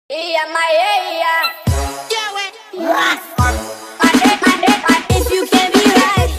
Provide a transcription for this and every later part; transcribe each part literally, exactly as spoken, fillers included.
Iya Maya, iya. Pade, pade, pade. If you can be right.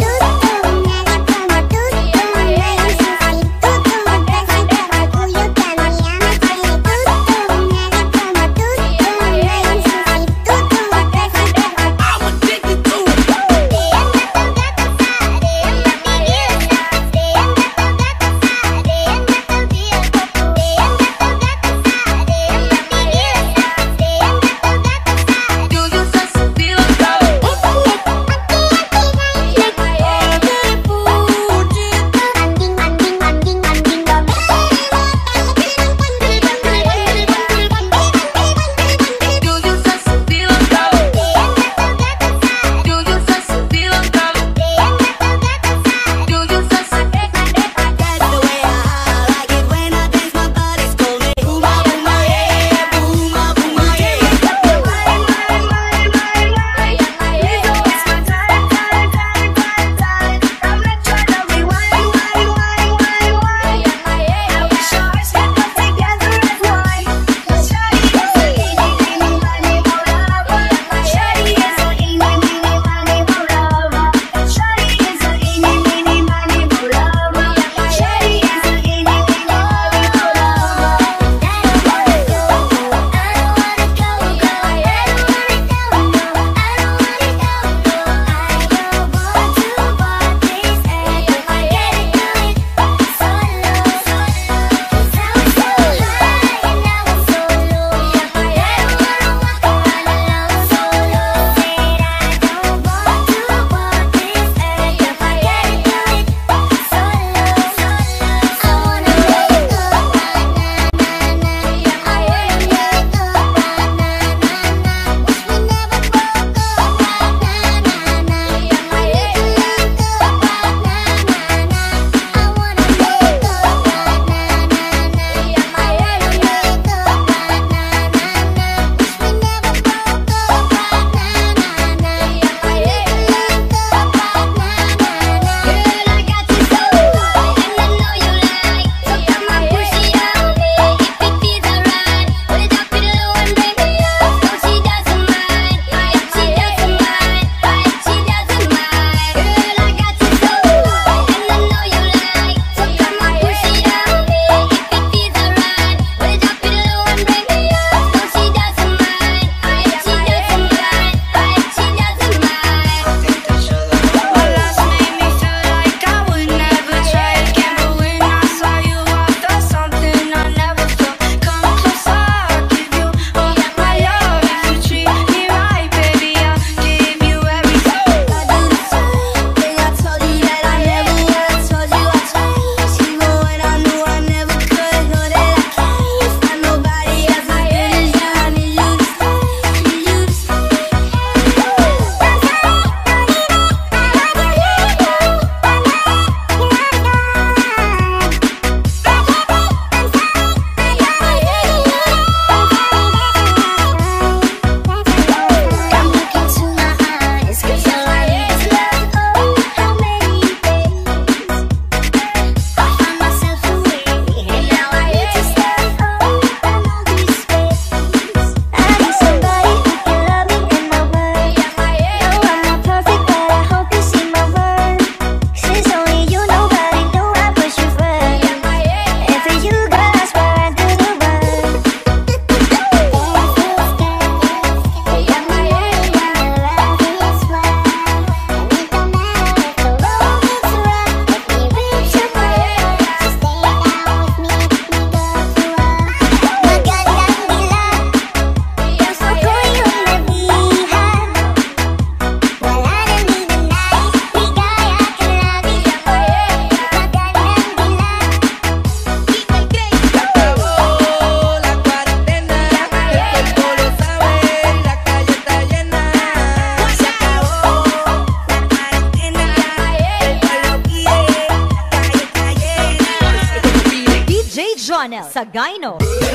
Sagayno.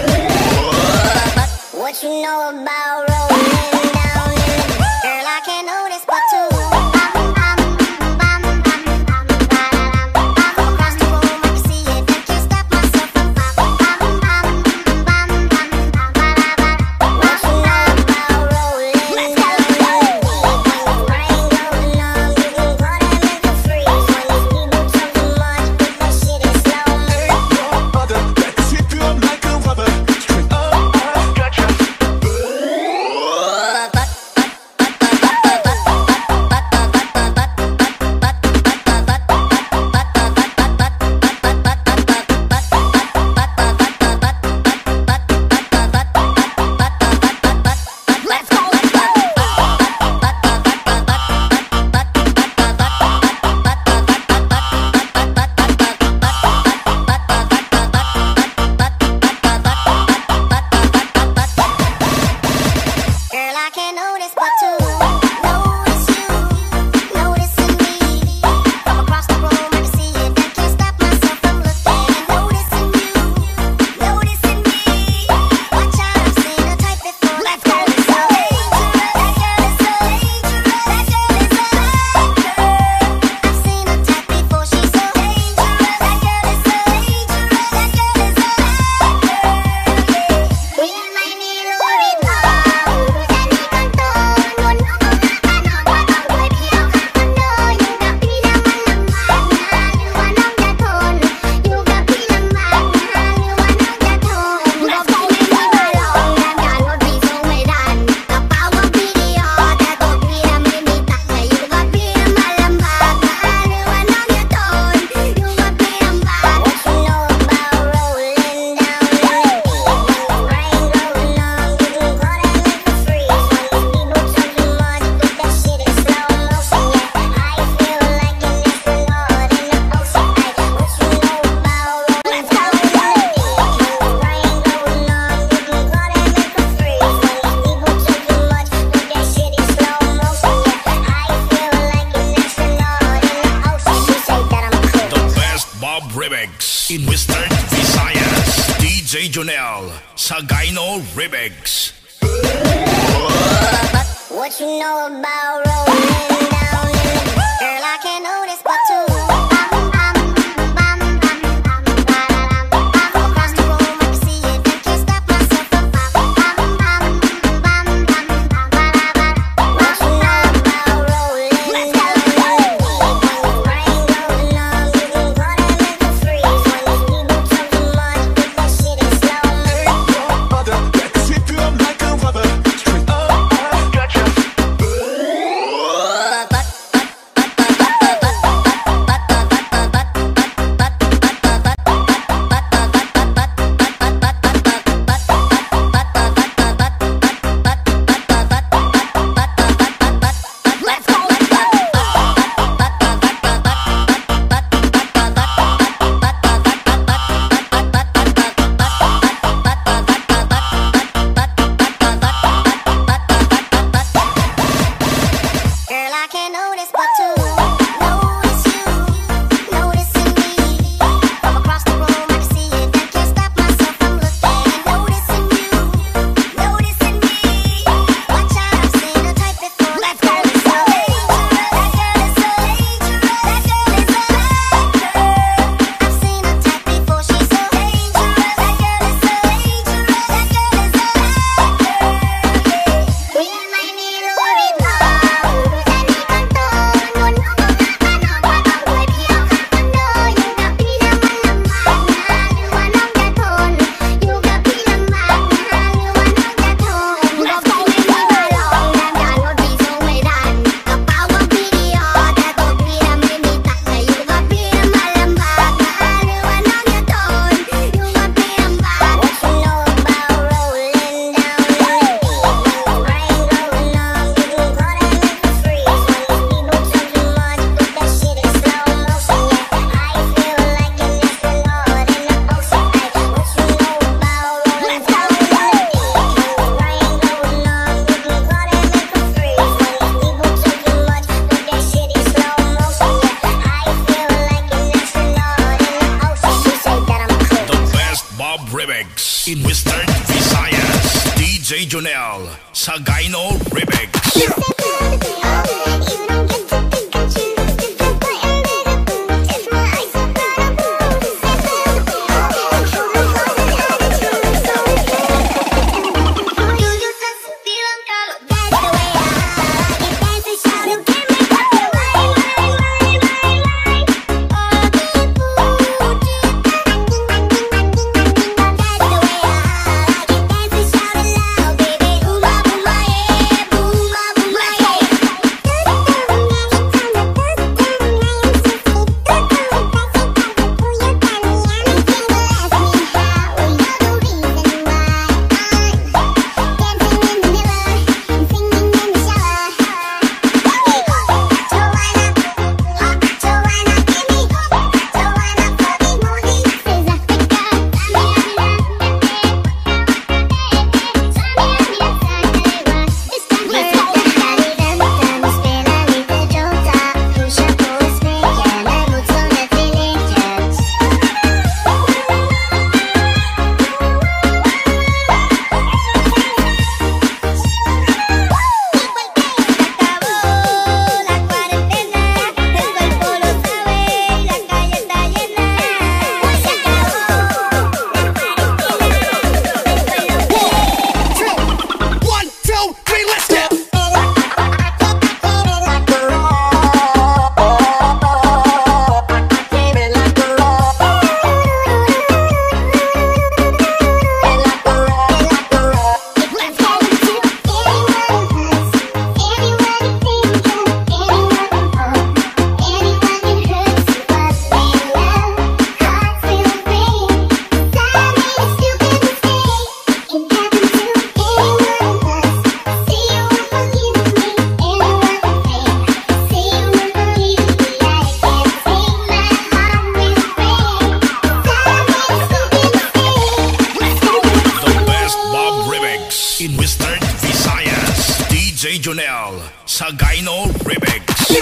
What you know about rolling down in it? Girl, I can't notice but to across the room, I can see it. I can't stop myself from Jonel sa Gyno Remix. What you know about rolling down in it? Girl, I can't notice but two. In Western Visayas, D J Jonel sa Gyno Remix. Jonel sa Gyno Remix.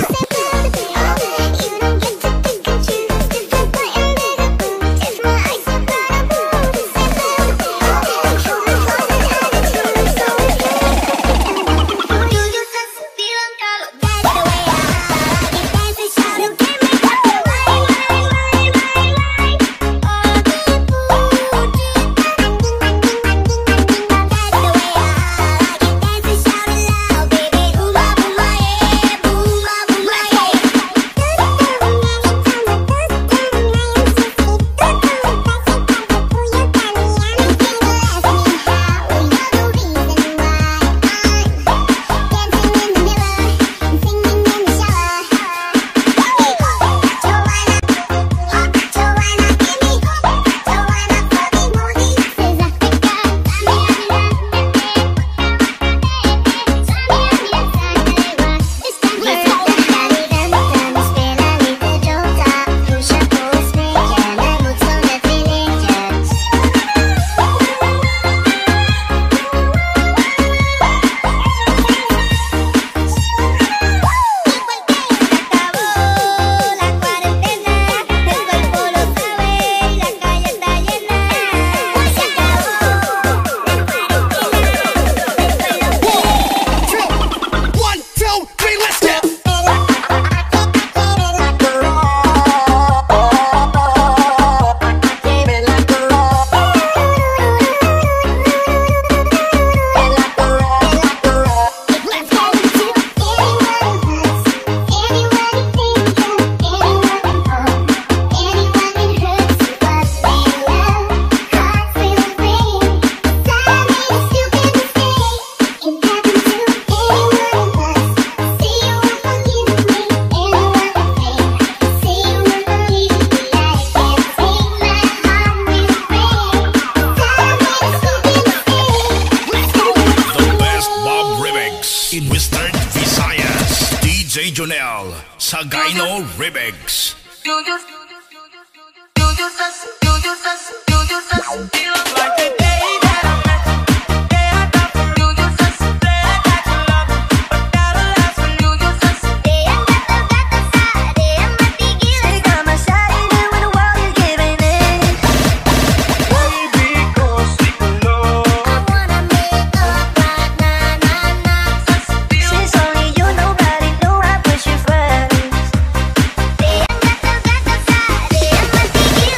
Jonel sa Gyno Remix. You just, you just, you just, you just feel like the day that I met you, the day I got for you. You just said that you love me, but that'll last when you just Day ang gato gato sa, day ang matigil. take on my side even when the world is giving in. Baby, cause we can love. I wanna make up right na na na. Since only you, nobody know I put you first. Day ang gato gato sa, day ang matigil.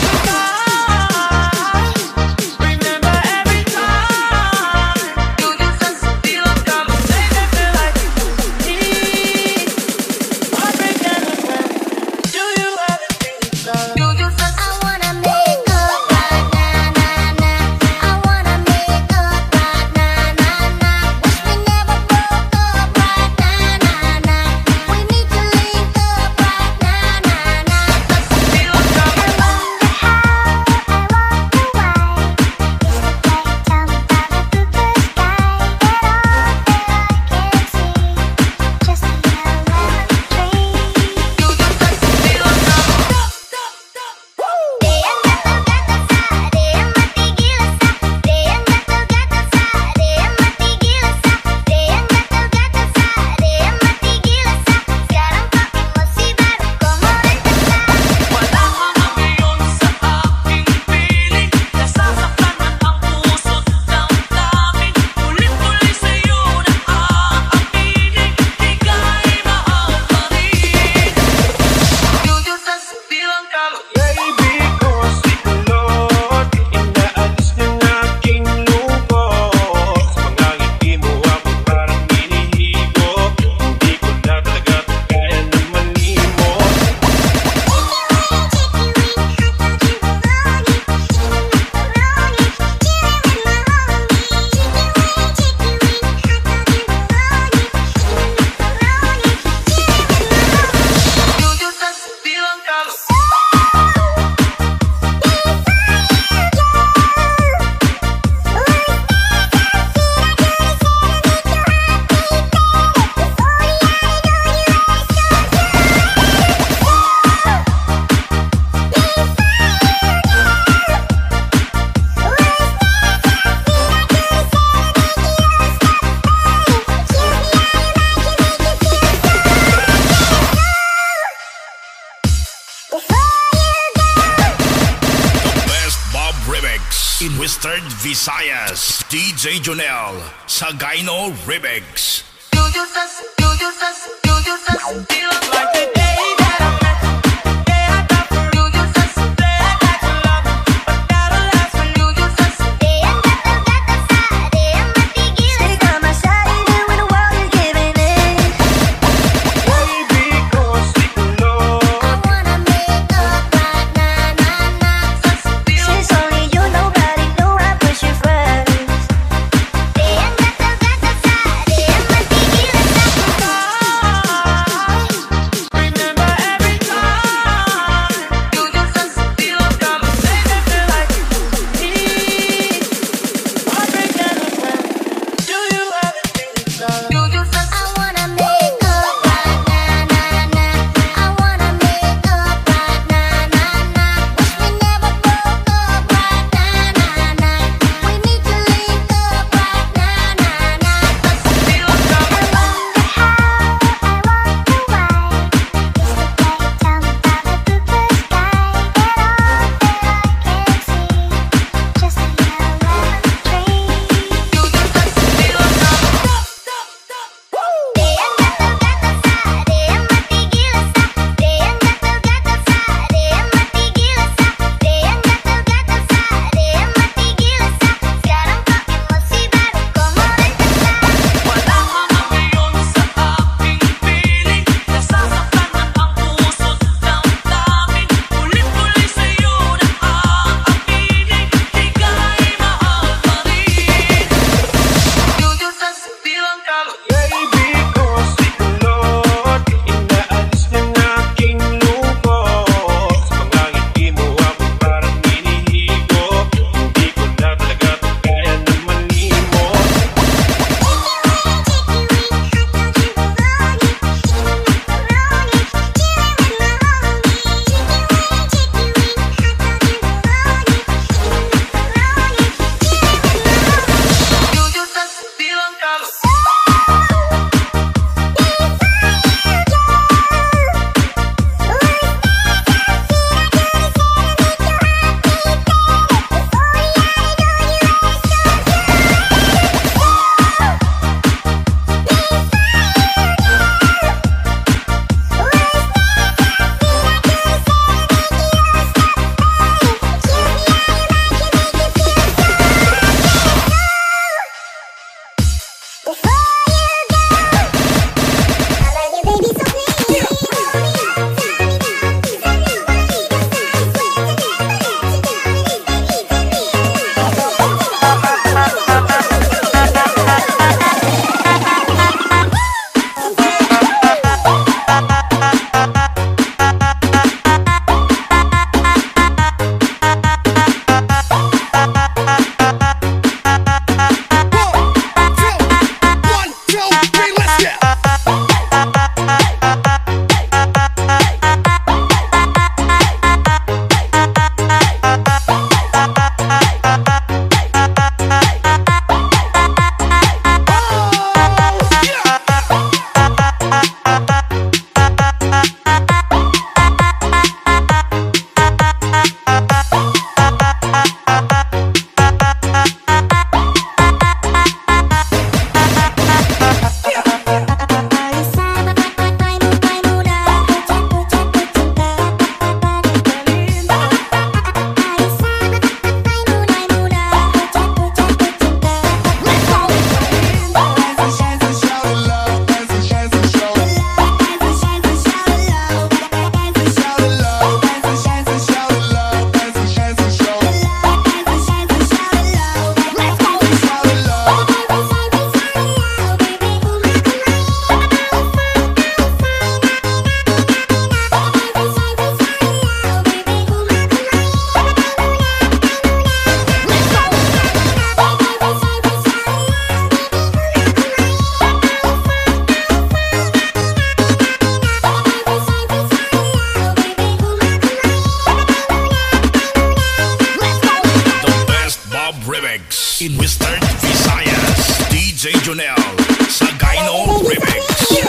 Remember every time you just feel a conversation feel like me. Heartbreak and a friend. Do you ever think it's love? You just I wanna make up right na na na. I wanna make up right na na na. Wish we never broke up right na na na. We need to link up right na na na. feel a I wonder how, I wonder why. It's the bright top of the blue sky. That all that I can see, just a yellow tree. you just feel a Day ang gato gato sa, day ang matigil sa. Day ang gato gato sa, day ang matigil sa. Day ang gato gato sa, day ang matigil sa. Sekarang pakai musibah como esta. Wala ka na ngayon sa aking piling. Nasasaktan man ang puso't damdamin. Ulit-uli sa'yo na aaminin. Ika'y mahal pa rin. You just feel ang kalo. Baby, cause ikulot inaalis ng aking lubos. Mga ngiti mo ako parang hinihigo. Hindi ko na talaga kaya na malimot. You just feel ang kalo. Best Bob Remix in Western Visayas. D J Jonel sa Gyno Remix. You just, you just, you just feel like the day that I met you, the day I got for you. You just said that you love me, but that'll last when you just Day ang gato gato sa, day ang matigil. take on my side even when the world is giving in. Baby, cause ikulot I wanna make up right na na na. Since only you, nobody know I put you first. Day ang gato gato sa, day ang matigil sa. in Western Visayas. D J Jonel sa Gaino Remix.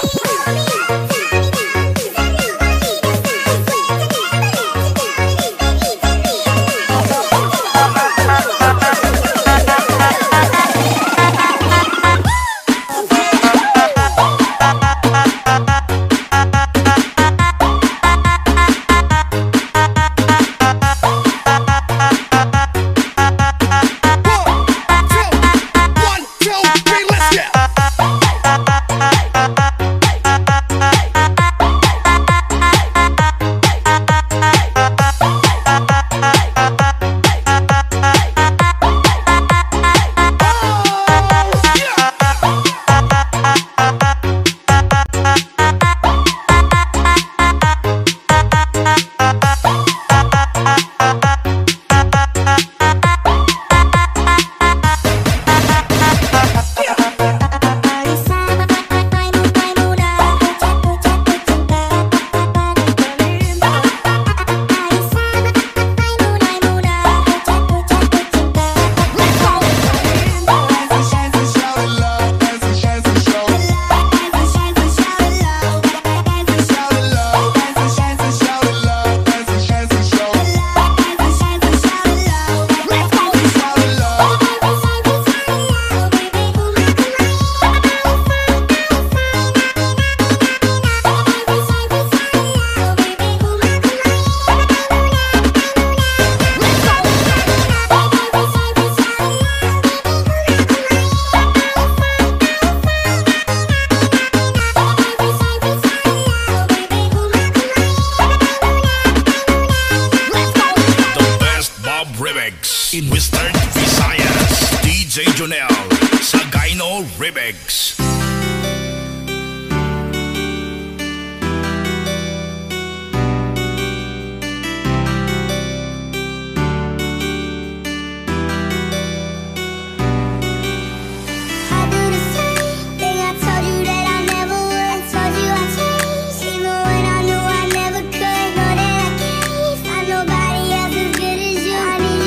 In Western Visayas, D J Jonel sa Gaino Remix.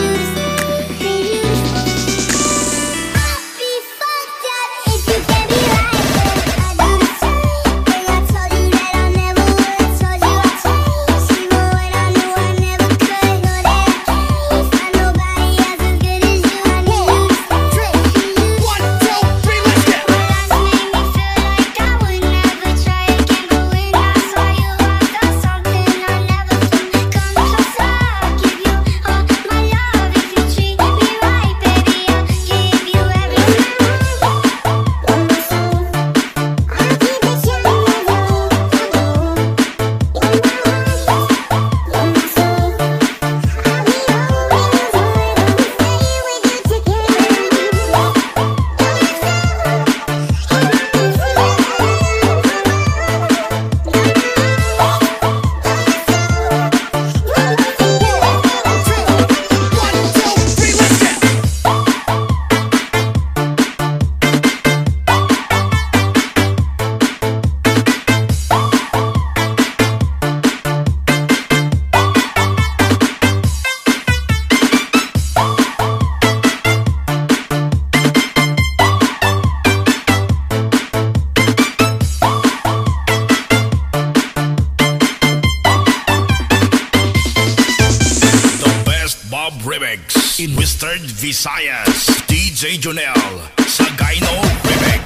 If you can be Visayas, D J Jonel sa Gyno Remix.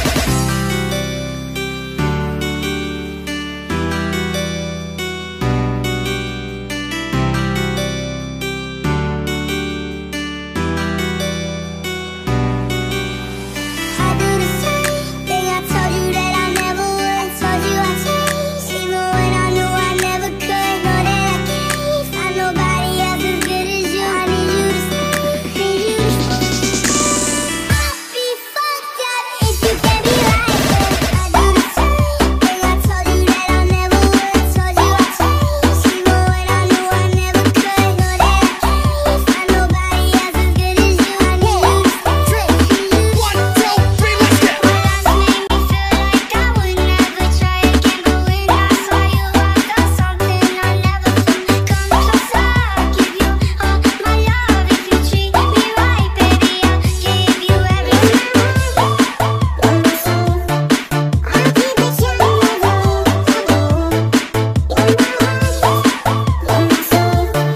I do the same thing I told you that I never would. Told you I changed, even when I knew I never could. Know that I can't find nobody else as good as you. I need you to stay, need you to stay. I'll be fucked up if you can't be right. I do the same thing I told you that I never would. Told you I changed, even when I knew I never could. Know that I can't find nobody else as good as you. I need you to stay, need you to stay. One, two, three, let's get. My last made me feel like I would never try again, but when I saw you, I felt something I never felt. Come closer, I'll give you all my love. If you treat me right, baby, I'll give you everything. You're my soul, I'll keep it young and old. You're my heart, you're my soul. I'll be always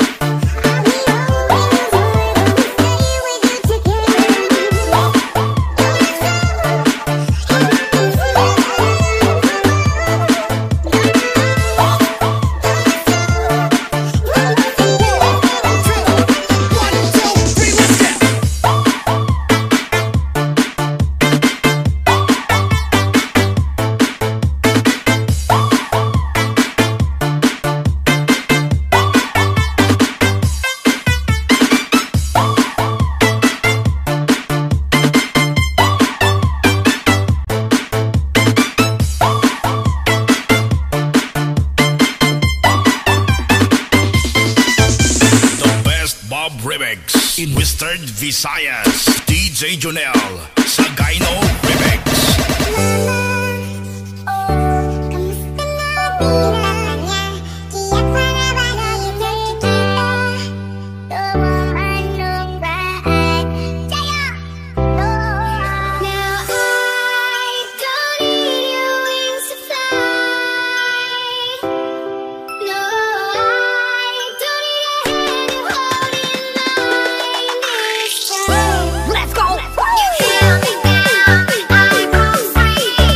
loyal, stay with you The best Bob Remix in Western Visayas, D J Jonel sa Gyno Remix. Let's go! You held me down, I broke free.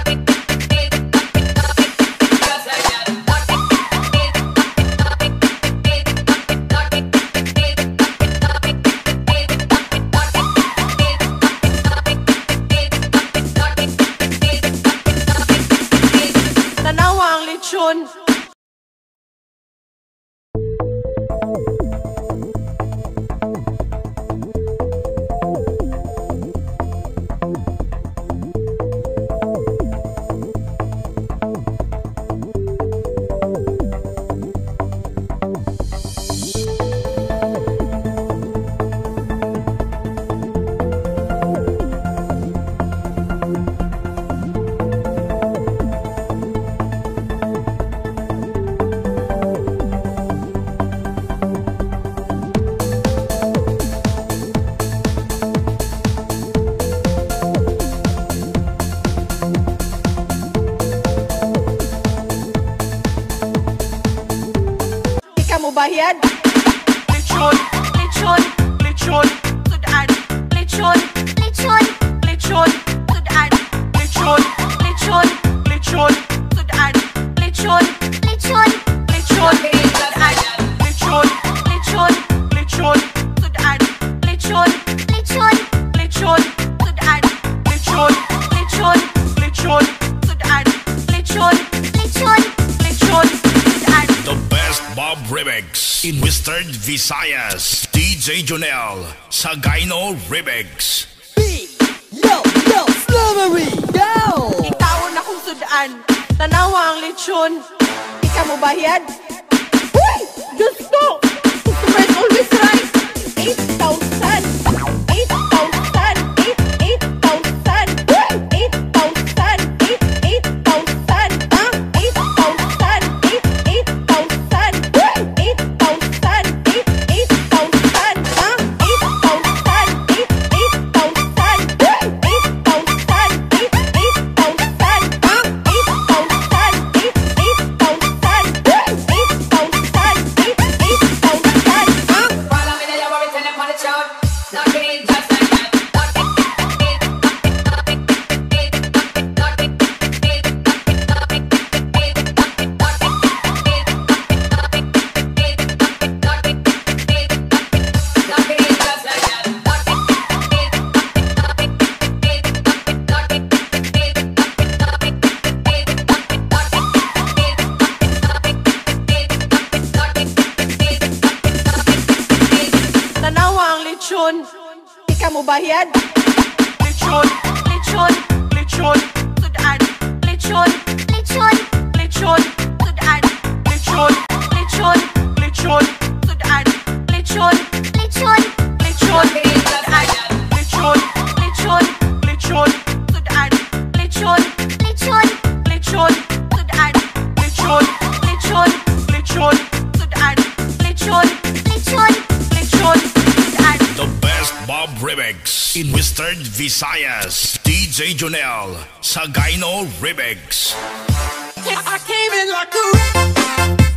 Tanawa ang lechon. mo bayad? Lechon, lechon, lechon, sudan. Lechon, lechon, lechon, sudan. Lechon, lechon, lechon, sudan. Lechon, lechon, lechon, sudan. Lechon, lechon, lechon, sudan. Lechon, lechon, lechon, sudan. Lechon, lechon, lechon, sudan. Lechon, lechon, lechon, sudan. The best Bob Remix in Western Visayas. D J Jonel Sagayno Remix. Yo, yo, Slummery, go! Ikaw na kung sudan, tanawa ang lechon. Ikaw mo bayad? Uy! Diyos ko! Customer is always right. eight thousand! eight thousand! eight thousand! Uy! eight thousand! eight thousand! Ah! eight thousand! eight thousand! Uy! eight thousand! eight thousand! Ah! eight thousand! eight thousand! Uy! eight thousand! eight thousand! Ah! eight thousand! eight thousand! Uy! eight thousand! eight thousand! Ah! Follow me, they are written upon the chart. Knocking it just like that. Knocking it just like that. Tanawa ang lechon. Ikaw mo bayad? Lechon, lechon, lechon, sudan. Lechon, lechon, lechon, sudan. Lechon, lechon, lechon, sudan. Lechon, lechon, lechon, sudan. Lechon, lechon, lechon, sudan. Lechon, lechon, lechon, sudan. Lechon, lechon, lechon, sudan. Lechon, lechon, lechon, sudan. The best Bob Remix in Western Visayas. D J Jonel Sagayno Remix. I came in like a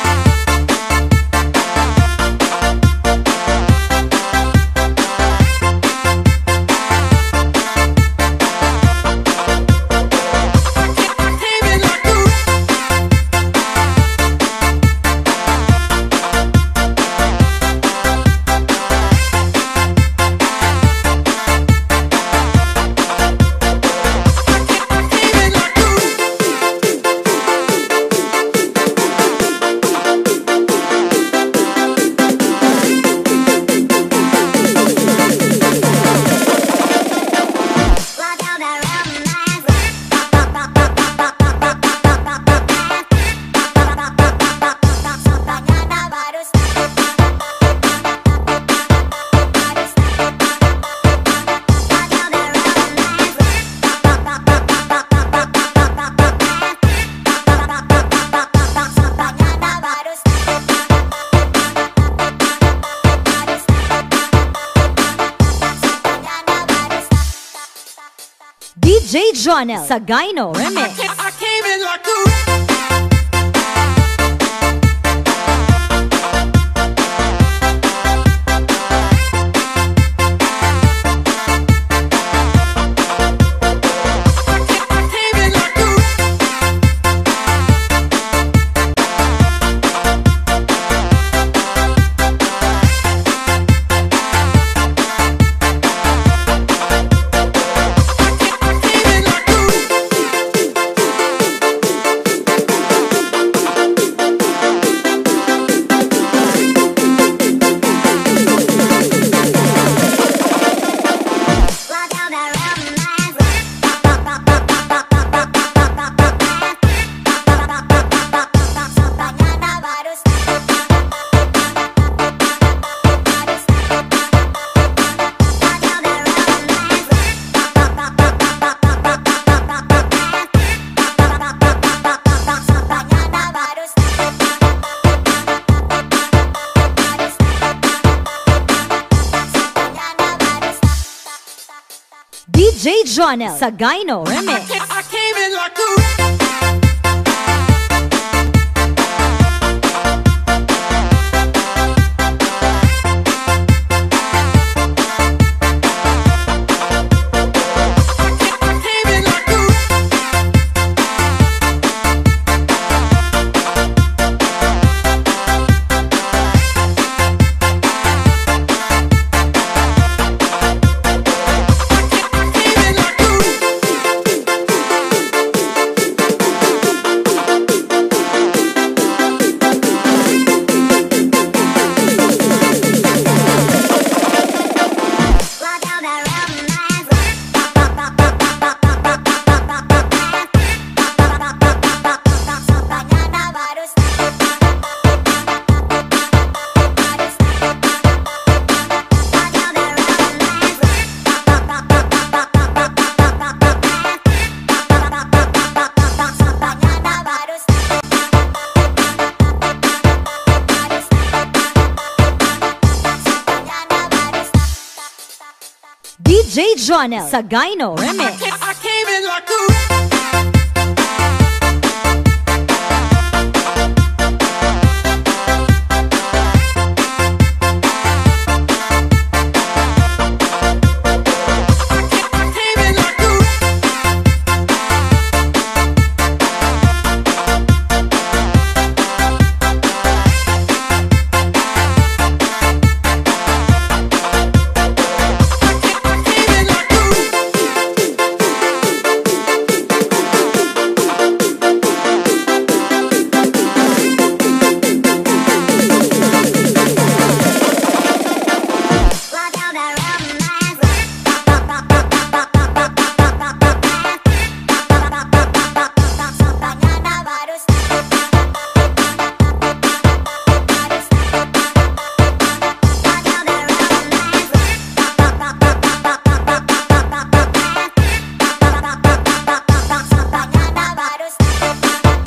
came in like a came in like a D J Jonel Sagayno Remix. I came in like a I came in like a I came in like a D J Jonel Sagayno Remix. I came in like a D J Jonel Sagayno Remix. I came in like a came in like a came in like a Rock down that romance. Mañana baru Rock down that romance. Mañana baru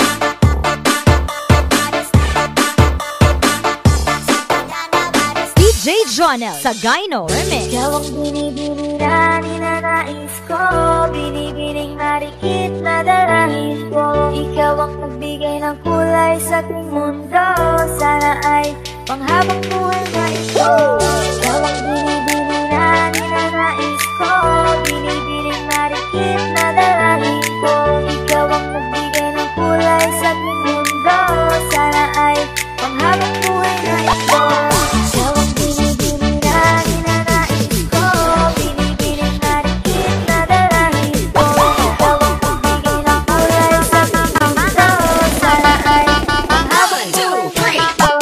D J Jonel Sagayno Remix. Ikaw ang binibini na ninanais ko, binibining marikit na dalangin ko. Ikaw ang nagbigay ng kulay sa aking mundo, sana ay panghabang buhay na ito. Ikaw ang binibini na ninanais ko, binibining marikit na dalangin ko. Ikaw ang nagbigay ng kulay sa aking mundo, sana ay panghabang buhay na ito. Ikaw ang binibini na ninanais ko, binibining marikit na dalangin ko. Ikaw ang nagbigay ng kulay sa aking mundo, sana ay panghabang buhay na ito.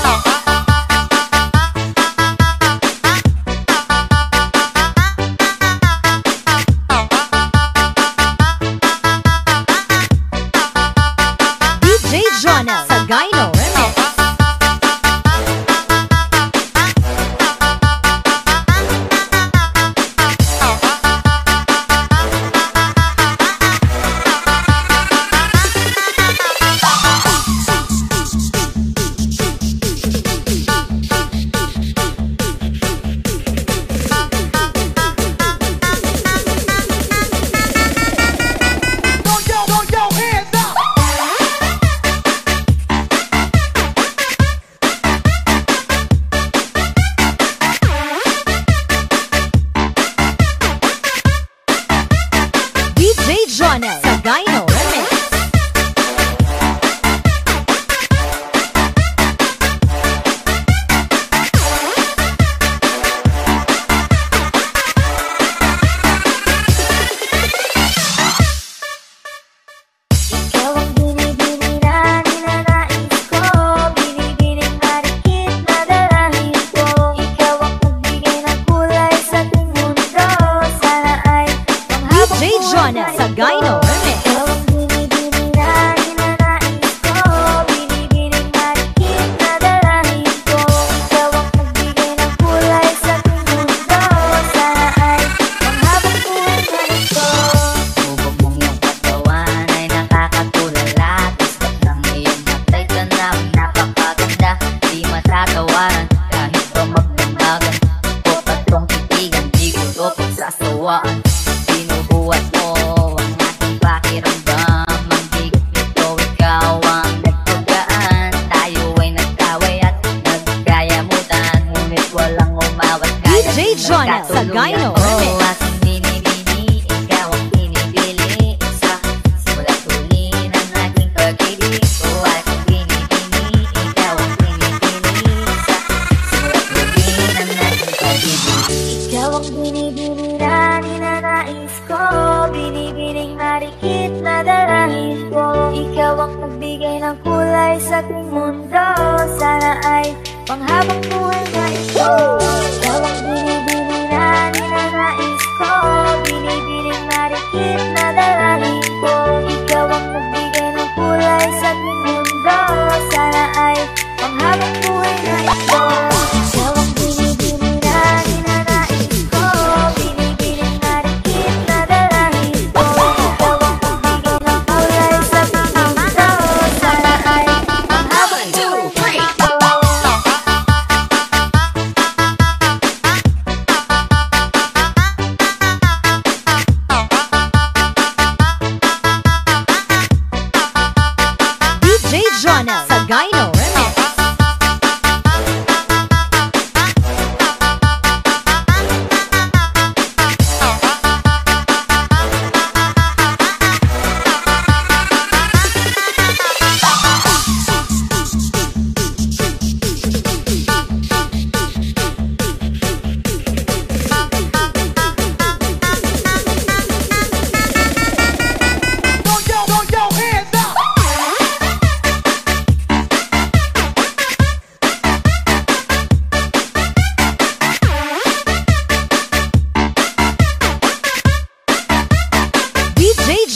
D J Jonel Sagayno Remix. Throw your, throw your hands up. D J Jonel Sagayno Remix. Ikaw ang binibini na ninanais ko, binibining marikit na dalangin ko. Ikaw ang nagbigay ng kulay sa aking mundo, sana ay panghabang D J buhay Jonel na ito. Sagayno Remix. Ikaw ang binibini na ninanais ko, binibining marikit na dalangin ko. Ikaw ang nagbigay ng kulay sa aking mundo, sana ay panghabang buhay na ito. Hubog mong iyong katawan ay nakakatulala. Tisdak ng iyong matay ka na napakaganda. Di matatawaran kahit pa magdamagan. O patrong titigan, di ko to pagsasawaan. Binubuhat mo ang aking pakiramdam. Ang bigat nito, ikaw ang nagpagaan. Tayo ay nagkaway at nagkayamutan. Ngunit walang umawat kaya D J Jonel Sagayno Remix. aking binibini, ikaw ang pinipili. Sa simula't huli ng aking pag-ibig ko, aking binibini, ikaw ang pinipili. Sa simula't huli ng aking pag-ibig. Ikaw ang binibini na ninanais ko, binibining marikit na dalangin ko. Ikaw ang nagbigay ng kulay sa aking mundo, sana ay panghabang buhay na ito. Ikaw ang binibini na ninanais ko, binibining marikit na dalangin ko. Ikaw ang nagbigay ng kulay sa aking mundo, sana ay panghabang buhay na ito. Ikaw ang binibini na ninanais ko, binibining marikit na dalangin ko. Ikaw ang nagbigay ng kulay sa aking mundo, sana ay panghabang buhay na ito.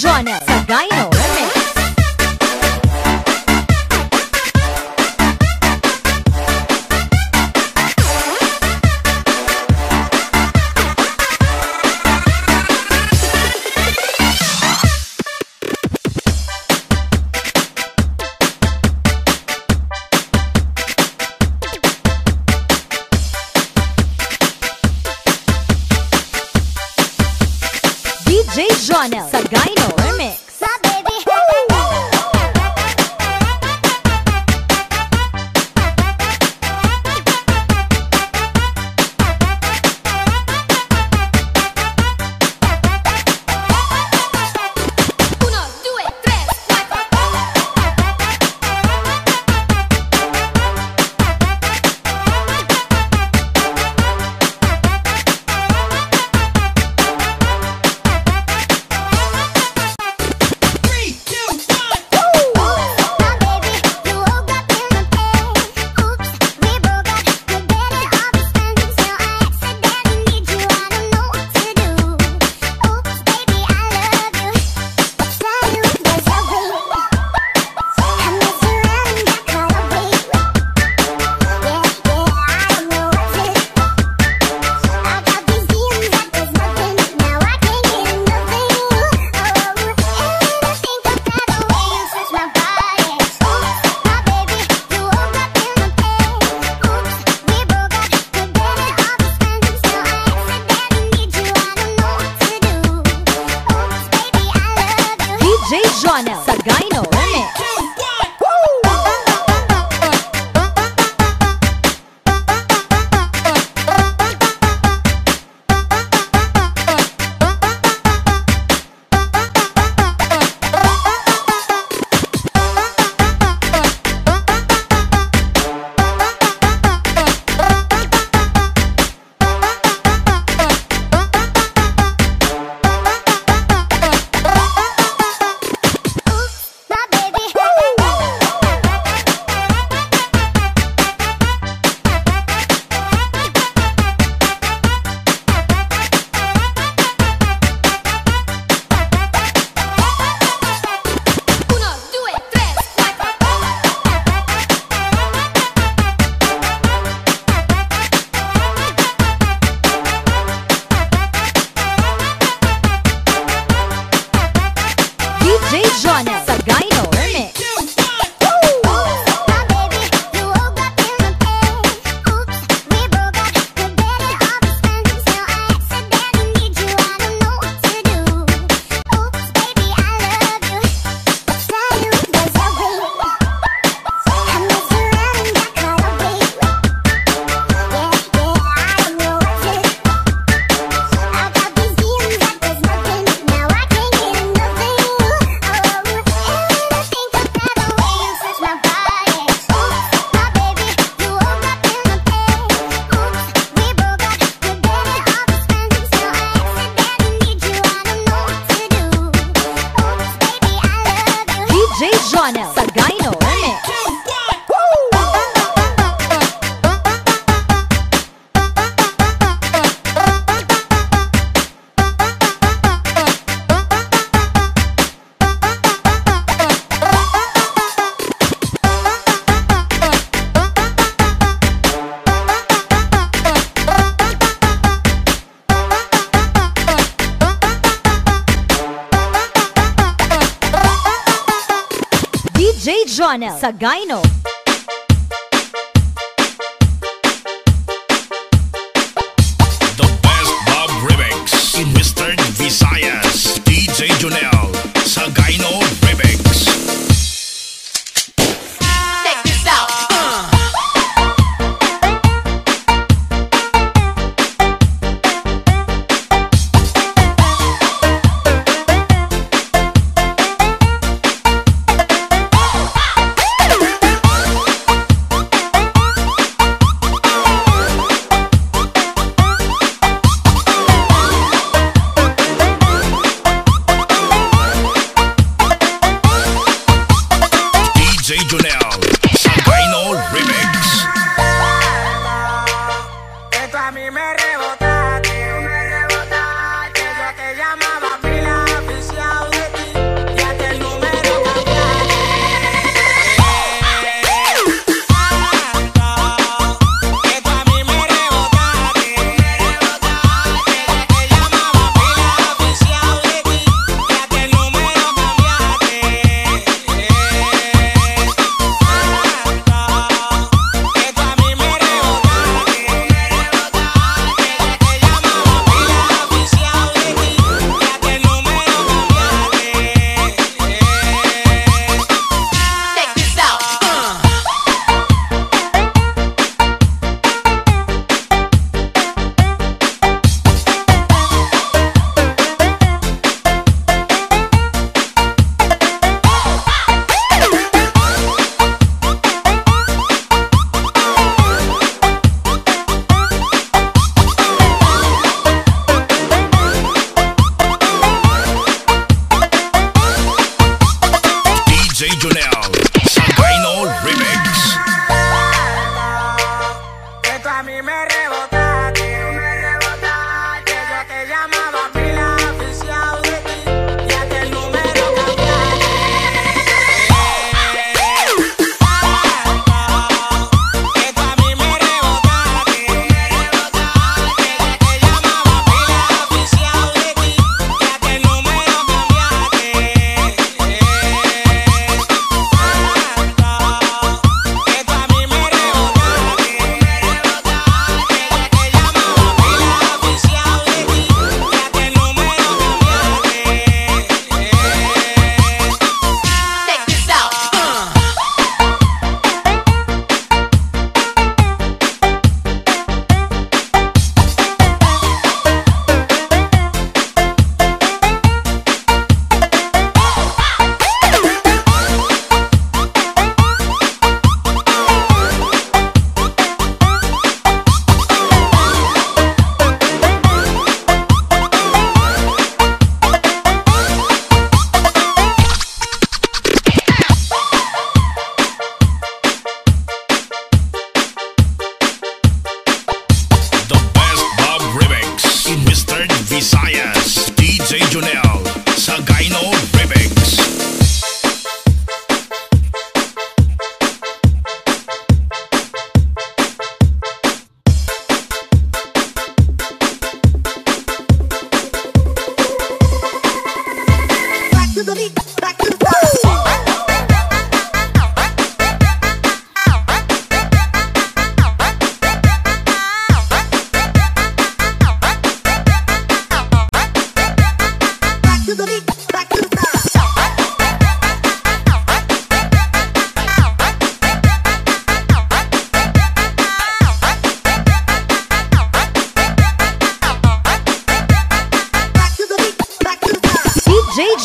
Jonel Sagayno Remix. D J Jonel Sagayno Remix. My baby. Uno, due, tre, quattro. Three, two, one. My baby, you woke up in the bed. Oops, we broke up. Forgetting all the spending, so I accidentally need you. I don't know what to do. Oops, baby, I love you. What's that you? There's a way. I mess around and got caught away. Yeah, yeah, I don't know what to do. I got these demons like there's nothing. Now I can't get nothing. Oh, and I think about the way you touch my body. Oops, my baby, you woke up in the bed. Oops, we broke up. Forgetting all the spending, so I accidentally need you. I don't know what to do. Oops, baby, I love you. D J Jonel Sagayno Remix. My baby. Uno, due, tre, quattro. D J Jonel Sagayno Remix. My baby, you woke up in the bed. Oops, we broke up. Forgetting all the spending, so I accidentally need you. I don't know what to do. Oops, baby, I love you. What's that you? There's a way. I mess around and got caught away. Yeah, yeah, I don't know what to do. I got these demons like there's nothing. Now I can't get nothing. Oh, and I think about the way you touch my body. Oops, my baby, you woke up in the bed. Oops, we broke up. Forgetting all the spending, so I accidentally need you. I don't know what to do. Oops, baby, I love you. D J Jonel Sagayno Remix. D J Jonel Sagayno. The best Bob Remix in Western Visayas. D J Jonel Sagayno Remix. Check this out. Oops,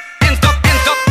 hands up, hands up.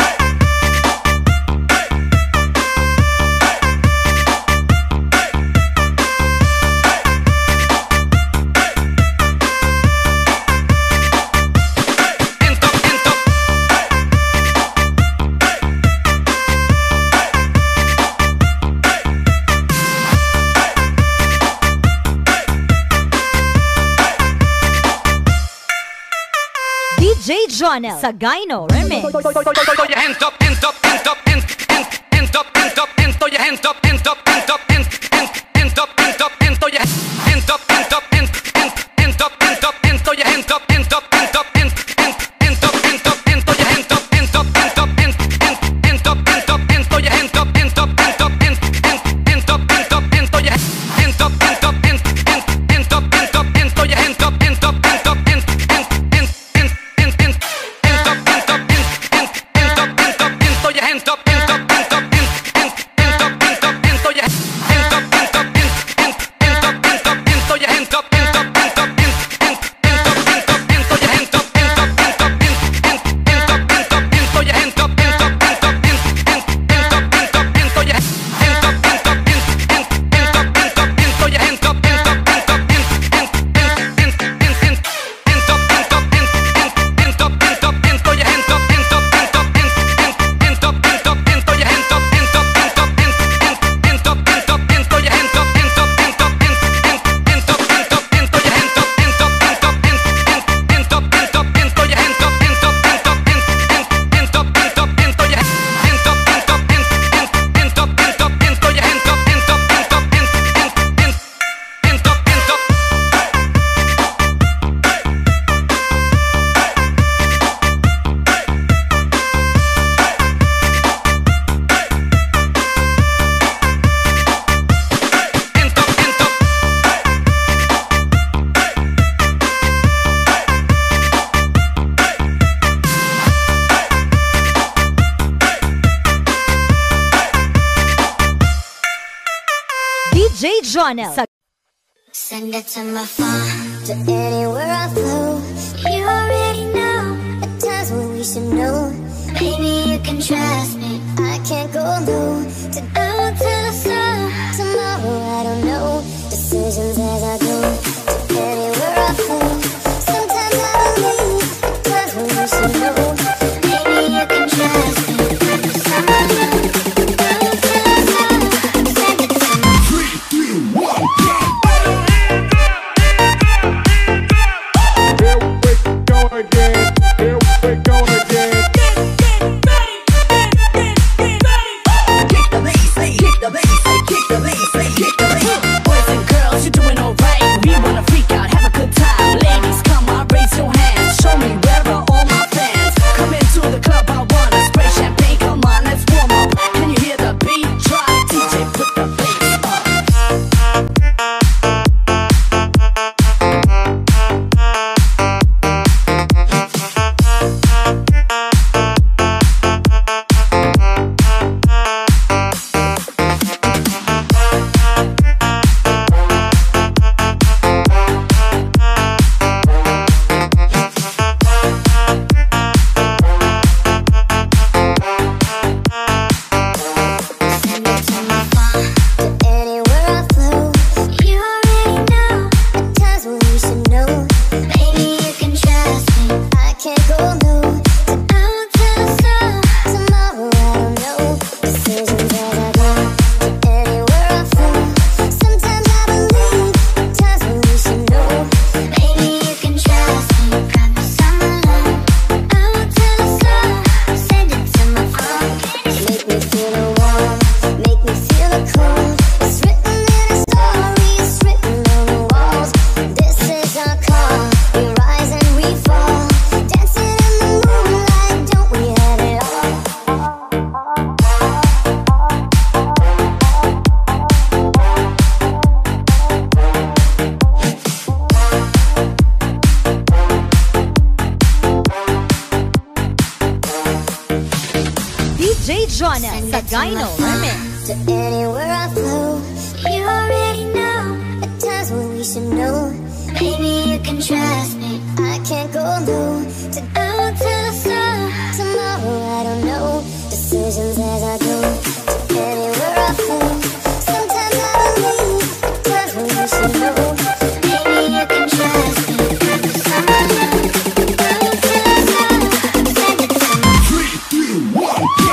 D J Jonel Sagayno Remix. Throw your hands up, hands up, hands up, hands, hands, hands up, hands up, hands. Throw your hands up, hands up, hands up, hands, hands, hands up, hands up, hands. Throw your hands up, hands up, hands, hands, hands up, hands up, hands. Throw your hands up, hands up, hands up, hands, hands, hands up, hands up, hands. Throw your hands up, hands up, hands up, hands, hands, hands up, hands up, hands. Throw your hands up, hands up, hands up, hands, hands, hands up, hands up, hands. Throw your hands up, hands up, hands, hands, hands up, hands up, hands. Throw your hands up, hands up, hands up, hands, hands, hands, hands, hands, hands. Hands up, hands up, hands, hands, hands up, hands up, hands. Throw your hands up, hands up, hands up, hands, hands, hands up, hands up, hands. Throw your hands up, hands up, hands, hands, hands up, hands up, hands. Throw your hands up, hands up, hands up, hands, hands, hands up, hands up, hands. Throw your hands up, hands up, hands up, hands, hands, hands up, hands up, hands. Throw your hands up, hands up, hands up, hands, hands, hands up, hands up, hands. Throw your hands up, hands up, hands, hands, hands up, hands up, hands. Throw your hands up, hands up, hands up, hands, hands, hands, hands, hands, hands. Hands up, hands up, hands, hands, hands up, hands up, hands. Throw your hands up, hands up, hands up, hands, hands, hands up, hands up, hands. Throw your hands up, hands up, hands up, hands, hands, hands up, hands up, hands. Throw your hands up, hands up, hands up, hands, hands, hands up, hands up, hands. Throw your hands up, hands up, hands up, hands, hands, hands up, hands up, hands. Throw your hands up, hands up, hands up, hands, hands, hands up, hands up, hands. Throw your hands up, hands up, hands, hands, hands up, hands up, hands. Throw your hands up, hands up, hands up, hands, hands, hands, hands up, hands up. D J Jonel Sagayno. Send it to my phone, to anywhere I flow. You already know the times when we should know. Baby, you can trust me. I can't go low. Today I'll tell the sun. Tomorrow I don't know. Decisions as I go. To anywhere I flow. Sometimes I believe the times when we should know. Baby, you can trust me. Someone to the club, I wanna spray champagne. Come on, let's warm up. Can you hear the beat drop? D J, put the bass up. D J Jonel sa Gyno Remix. To anywhere I flow, you already know the times when we should know. Baby, you can trust me. I can't go low. To out to the sun. Tomorrow I don't know. Decisions as I go. To anywhere I flow. Sometimes I believe the times when we should know. Baby, you can trust me. Promise I'm alone. Out to the sun. Send it to my Three, two, one, go!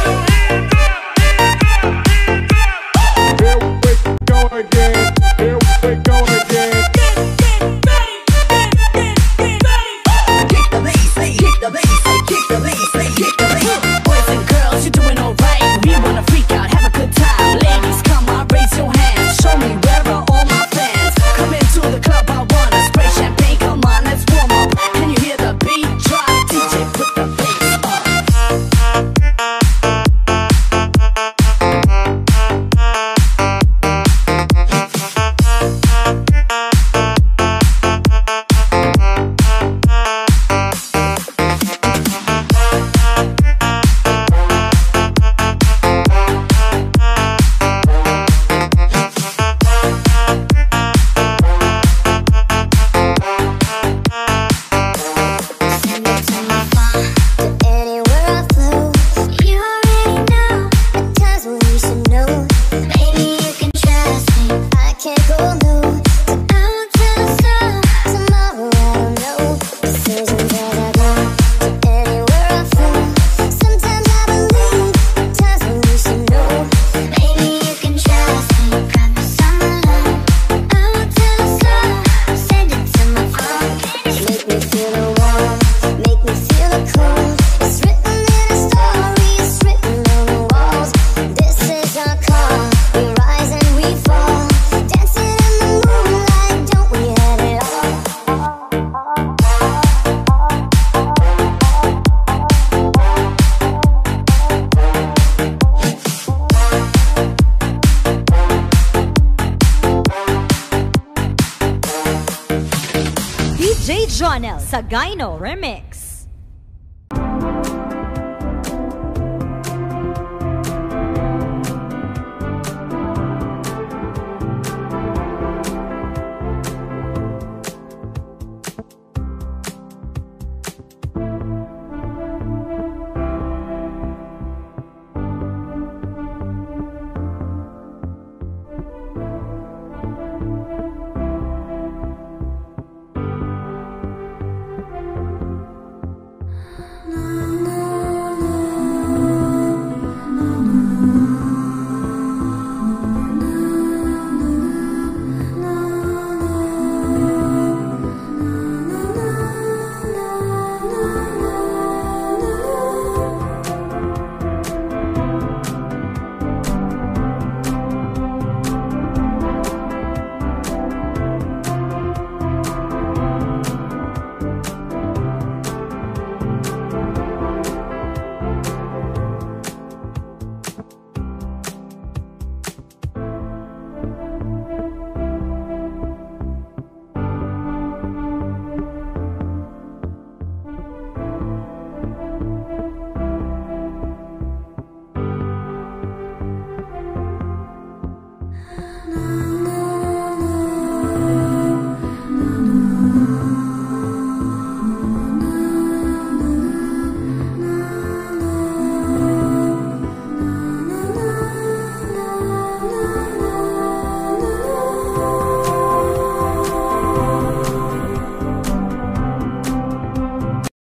D J Jonel sa Gyno Remix. No.